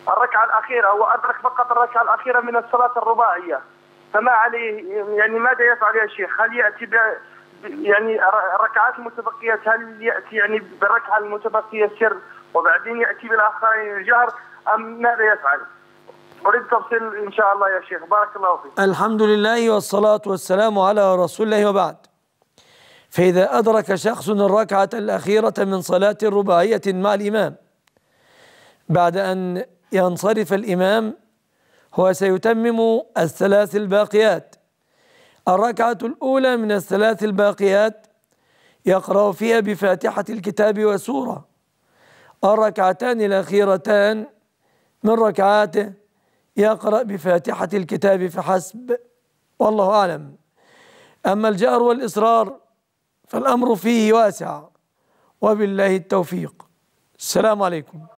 الركعة الأخيرة، وأدرك فقط الركعة الأخيرة من الصلاة الرباعية، فما عليه يعني ماذا يفعل يا شيخ؟ هل يأتي يعني الركعات المتبقية، هل يأتي يعني بالركعة المتبقية سر وبعدين يأتي بالآخرين جهر، أم ماذا يفعل؟ أريد تفصيل إن شاء الله يا شيخ، بارك الله فيك. الحمد لله والصلاة والسلام على رسول الله، وبعد. فإذا أدرك شخص الركعة الأخيرة من صلاة رباعية مع الإمام بعد أن ينصرف الإمام، هو سيتمم الثلاث الباقيات. الركعة الأولى من الثلاث الباقيات يقرأ فيها بفاتحة الكتاب وسورة. الركعتان الأخيرتان من ركعاته يقرأ بفاتحة الكتاب فحسب، والله أعلم. أما الجهر والإصرار فالأمر فيه واسع، وبالله التوفيق. السلام عليكم.